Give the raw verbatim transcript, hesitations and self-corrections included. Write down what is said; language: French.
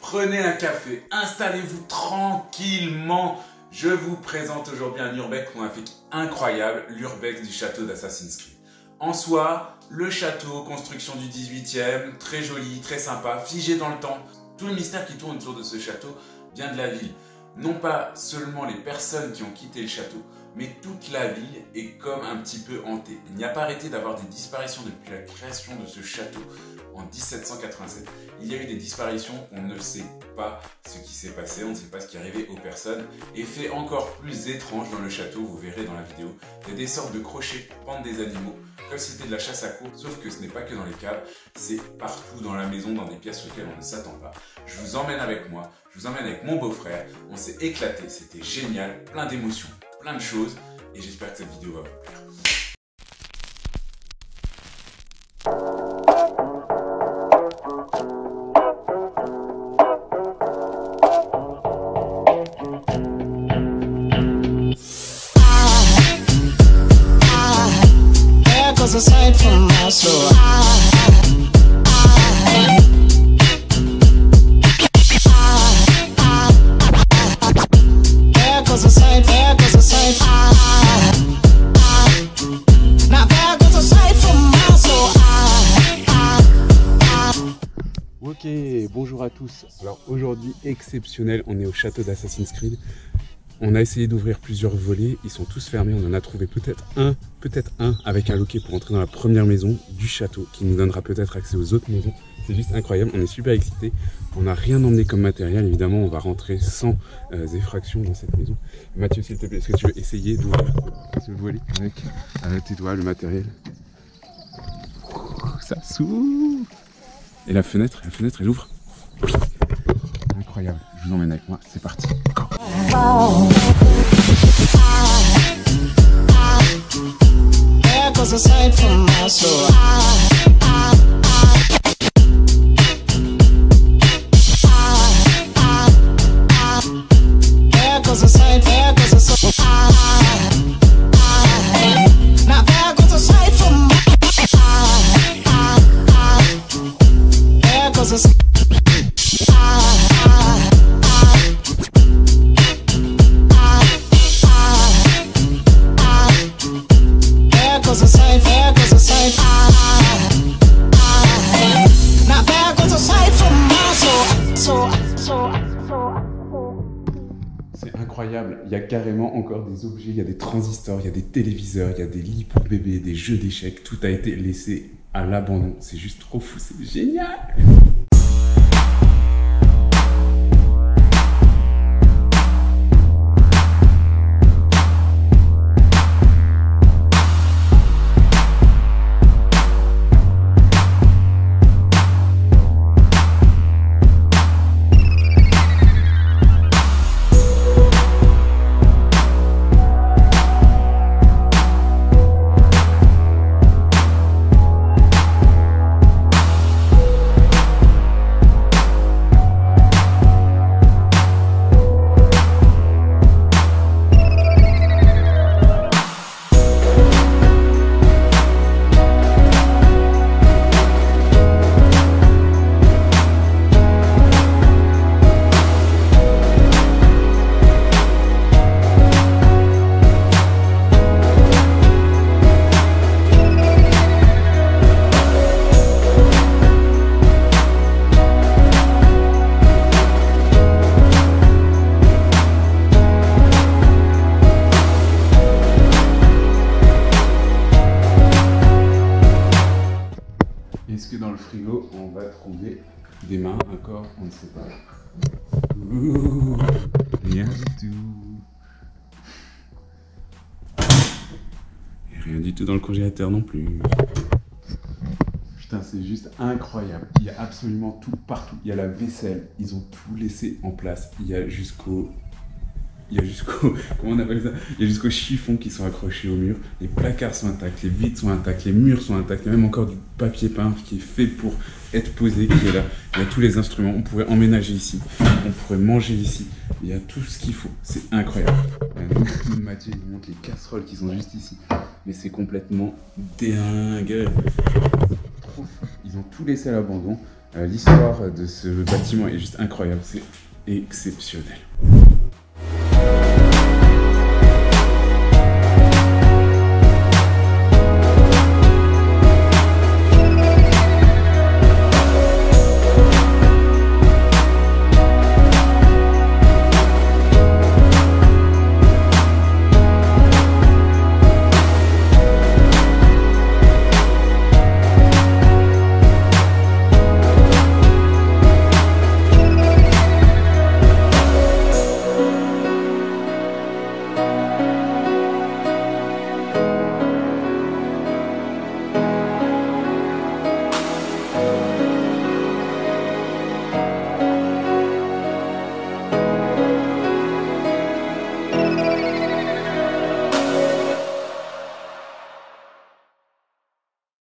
Prenez un café, installez-vous tranquillement. Je vous présente aujourd'hui un urbex magnifique incroyable, l'urbex du château d'Assassin's Creed. En soi, le château, construction du dix-huitième, très joli, très sympa, figé dans le temps. Tout le mystère qui tourne autour de ce château vient de la ville. Non pas seulement les personnes qui ont quitté le château, mais toute la ville est comme un petit peu hantée. Il n'y a pas arrêté d'avoir des disparitions depuis la création de ce château en mille sept cent quatre-vingt-sept. Il y a eu des disparitions, on ne sait pas ce qui s'est passé, on ne sait pas ce qui est arrivé aux personnes. Et fait encore plus étrange dans le château, vous verrez dans la vidéo, il y a des sortes de crochets pour pendre des animaux, comme si c'était de la chasse à courre, sauf que ce n'est pas que dans les caves, c'est partout dans la maison, dans des pièces auxquelles on ne s'attend pas. Je vous emmène avec moi, je vous emmène avec mon beau-frère, on s'est éclaté, c'était génial, plein d'émotions, plein de choses, et j'espère que cette vidéo va vous plaire. Aside from my soul, there goes a sight, there goes a sight. Now there goes a sight from my soul. Ok, bonjour à tous. Alors aujourd'hui, exceptionnel, on est au château d'Assassin's Creed. On a essayé d'ouvrir plusieurs volets, ils sont tous fermés, on en a trouvé peut-être un, peut-être un avec un loquet pour entrer dans la première maison du château qui nous donnera peut-être accès aux autres maisons. C'est juste incroyable, on est super excités. On n'a rien emmené comme matériel, évidemment on va rentrer sans euh, effraction dans cette maison. Mathieu, s'il te plaît, est-ce que tu veux essayer d'ouvrir ce volet avec, avec tes doigts, le matériel? Ça s'ouvre. Et la fenêtre, la fenêtre elle ouvre. Incroyable, je vous emmène avec moi, c'est parti. There goes a sight from my soul. There goes a sight, there goes a sight. Now there goes a sight from my soul. There goes a sight. C'est incroyable, il y a carrément encore des objets, il y a des transistors, il y a des téléviseurs, il y a des lits pour bébés, des jeux d'échecs, tout a été laissé à l'abandon. C'est juste trop fou, c'est génial! Est-ce que dans le frigo, on va trouver des mains, un corps, on ne sait pas. Ouh, rien du tout. Et rien du tout dans le congélateur non plus. Putain, c'est juste incroyable. Il y a absolument tout partout. Il y a la vaisselle, ils ont tout laissé en place. Il y a jusqu'au... Il y a jusqu'au, comment on appelle ça? Il y a jusqu'aux chiffons qui sont accrochés au mur. Les placards sont intacts, les vitres sont intactes, les murs sont intacts. Il y a même encore du papier peint qui est fait pour être posé, qui est là. Il y a tous les instruments. On pourrait emménager ici. On pourrait manger ici. Il y a tout ce qu'il faut. C'est incroyable. Mathieu il montre les casseroles qui sont juste ici. Mais c'est complètement dingue. Trop fou. Ils ont tout laissé à l'abandon. Euh, L'histoire de ce bâtiment est juste incroyable, c'est exceptionnel.